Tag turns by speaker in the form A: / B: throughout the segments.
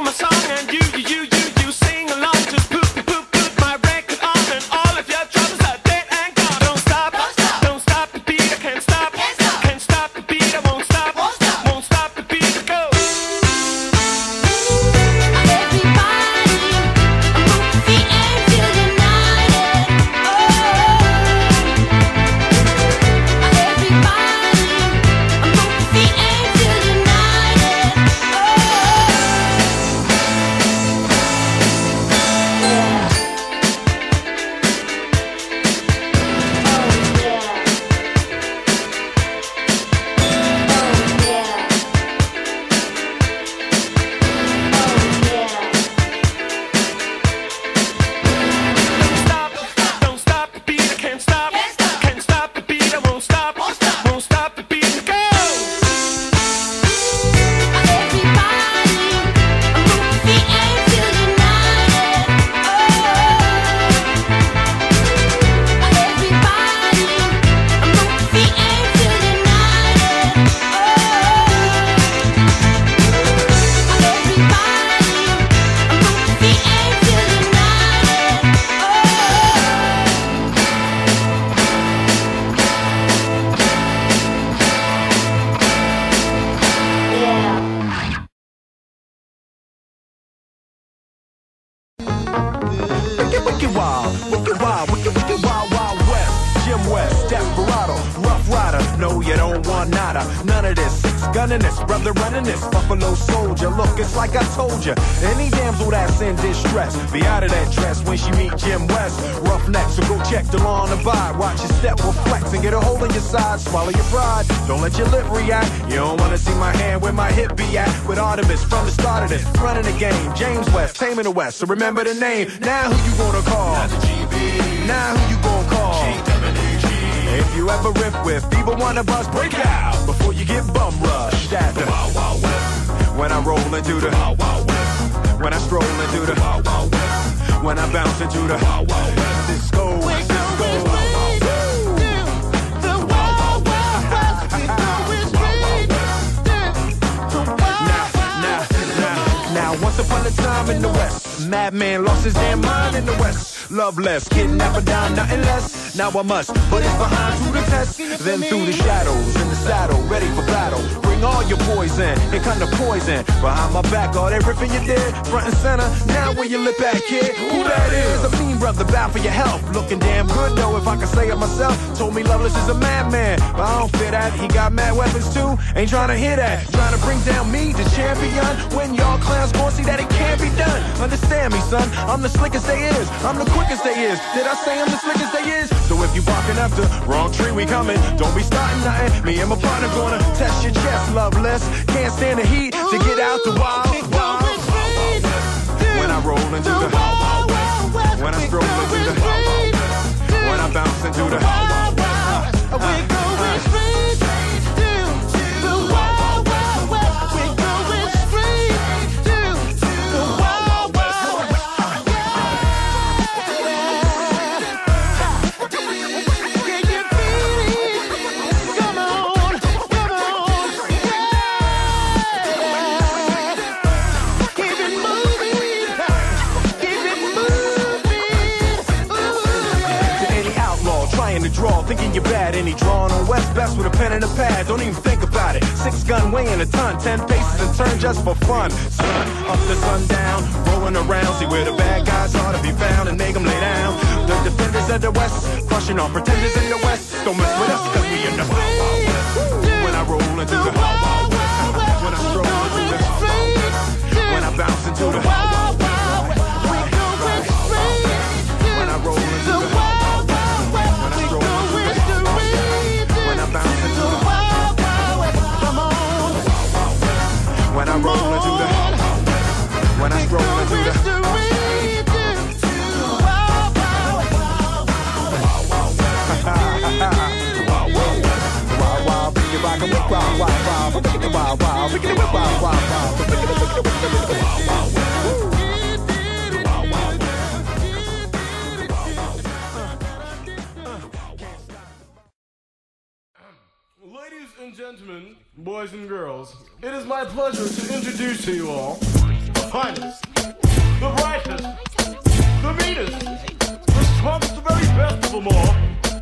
A: my song and you sing along. Just put my record on and all of your troubles are dead and gone. Don't stop, don't stop the beat. I can't stop, can't stop the beat. I won't stop, won't stop the beat. It goes. Wicked wild, wild west. Jim West, Desperado, Rough Rider. No, you don't want nada, none of this. Six gunning this, brother running this. Buffalo Soldier, look, it's like I told you. Any damsel that's in distress, be out of that dress when she meet Jim West. Roughneck, so go check the law and abide. Watch your step will flex and get a hole in your side. Swallow your pride, don't let your lip react. You don't wanna see my hand where my hip be at. With Artemis from the start of this, running the game. James West, taming the West, so remember the name. Now who you gonna call? Not the GB. Now who you gonna call? If you ever riff with people wanna bust, break out before you get bum rushed at the Wild Wild West. When I roll into the Wild Wild West. When I stroll into the Wild Wild West. When I bounce into the Wild Wild West. Cisco, Cisco. Once upon a time in the West, madman lost his damn mind in the West. Love less, kidnap a dime, nothing less. Now I must put it behind to the test. Then through the shadows, in the saddle, ready for battle. Bring all your poison, it kind of poison. Behind my back, all that ripping you did, front and center. Now where you lip at, kid? Who that is? A mean brother, bound for your help. Looking damn good though, if I can say it myself. Told me Loveless is a madman, but I don't fit that. He got mad weapons too, ain't trying to hear that. Trying to bring down me, the champion. When y'all clowns gon' see that it can't be done. Understand me, son, I'm the slickest they is. I'm the quickest they is. Did I say I'm the slickest they is? So if you barking up the wrong tree, we coming. Don't be starting nothing. Me and my partner gonna test your chest, Loveless. Can't stand the heat to get out the wild, wild. When I roll into the wild, wild west. When I stroll into the wild, wild west. When I bounce into the wild, wild west. We're going straight to the wild, wild west. We're going straight to the wild, wild west. Can you feel it? Come on, come on, yeah. Keep it moving, keep it moving. Ooh. To any outlaw trying to draw, thinking you're bad, any drawing on West best with a pen and a pad. Don't even think about it. 6 gun weighing a ton, 10 paces and turn just for fun. Sun up to sundown, rolling around, see where the bad guys are to be found and make them lay down. The defenders of the West, crushing on pretenders in the West. Don't mess with us cause we in the Wild Wild West. When I roll into the Wild Wild West. When I stroll into the Wild Wild West. When I bounce into the Wild Wild West. When I roll into the Wild Wild West. When I stroll into the Wild Wild West. When I bounce into the Wild Wild West. Come on. When I roll into the Wild Wild West. When I stroll into the Wild Wild West.
B: Ladies and gentlemen, boys and girls, it is my pleasure to introduce to you all finest, the brightest, the meanest, the strongest, the very best of them all.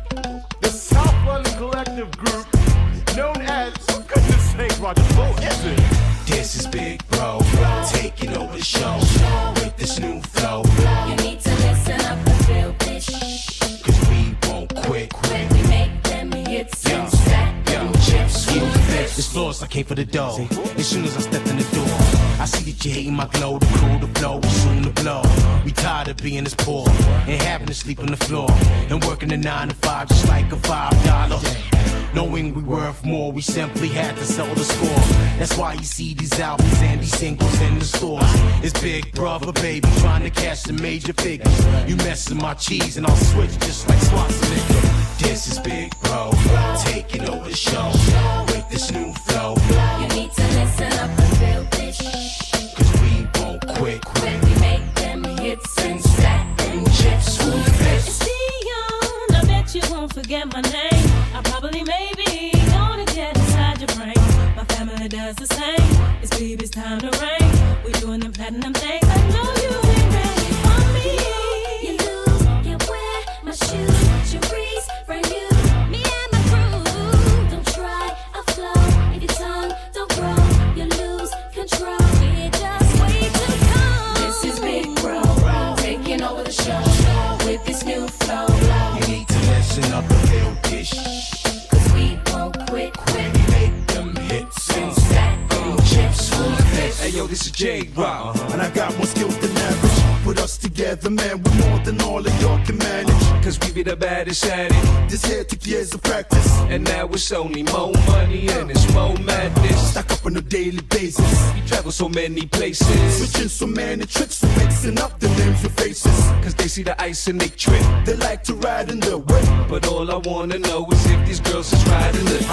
B: The South London Collective Group, known as, for goodness sake, Roger, who is it?
C: This is Big Bro, taking over the show with this new flow.
D: You need to listen up and feel this.
C: Cause we won't quit.
D: We make them hits and stack them chips.
C: This floor's like came for the dough. As soon as I stepped in the door, I see that you hating my glow. The cool, the flow, we soon to blow. We tired of being this poor and having to sleep on the floor and working a 9 to 5 just like a $5. Knowing we worth more, we simply had to sell the score. That's why you see these albums and these singles in the stores. It's Big Brother, baby, trying to cash the major figures. You messing my cheese and I'll switch just like Schwarzenegger. This is Big Bro, taking over the show with this new flow.
D: You need to listen up and feel this.
C: Cause we won't quit.
D: We make them hits and stack them chips. Who's this?
E: It's Dion, I bet you won't forget my name. I probably maybe gonna get inside your brain. My family does the same. It's baby's time to reign. We're doing them platinum things. I know you ain't ready for me.
D: You lose, can't wear my shoes. Cherise for you, me and my crew. Don't try a flow if your tongue don't grow. You lose control. We just wait to come. This is Big Bro, taking over the show with this new flow.
C: You need to listen up and feel this.
D: Cause we won't quit.
C: We make them hits and
D: Stack them chips. Who's this?
A: Hey yo, this is J-Rock.
F: And I got more skills than average. Put us together, man, we're more than all of y'all can manage.
A: Cause we be the baddest at it.
F: This here took years of practice.
A: And now it's only more money and it's more madness.
F: Stack up on a daily basis.
A: We travel so many places.
F: Switching so many tricks, so mixing up the names with faces.
A: Cause they see the ice and they trip.
F: They like to ride in the whip.
A: But all I wanna know is if these girls is riding the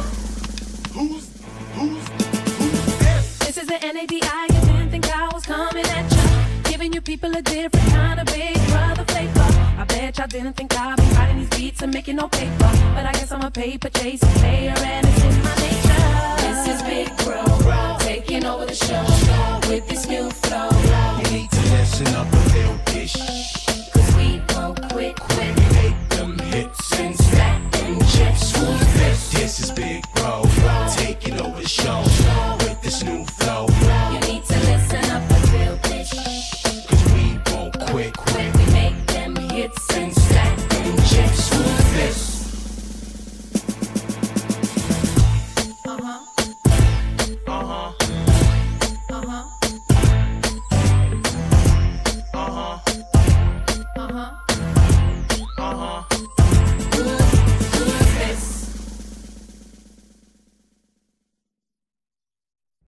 F: Who's
E: This is the NADI. You didn't think I was coming at ya. Giving you people a different kind of Big Brother flavor. I bet y'all didn't think I'd be writing these beats and making no paper. But I guess I'm a paper chasing player and it's in my nature.
D: This is Big Bro, taking over the show